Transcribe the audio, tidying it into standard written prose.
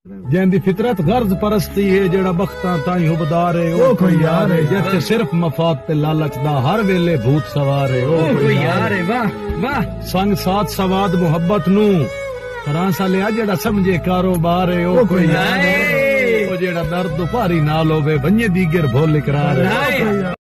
जेंदी फितरत गर्ज परस्ती है जेड़ा बख्तां ताई हुबदार है ओ कोई यार है जिथे सिर्फ मफाद ते लालच दा हर वेले भूत सवार है ओ कोई यार है वाह वाह संग साथ सवाद मोहब्बत नू तरह सा लिया जेड़ा समझे कारोबार है ओ कोई यार है ओ जेड़ा दर्द भारी नाल होवे बन्ने दीगर भोल करार है।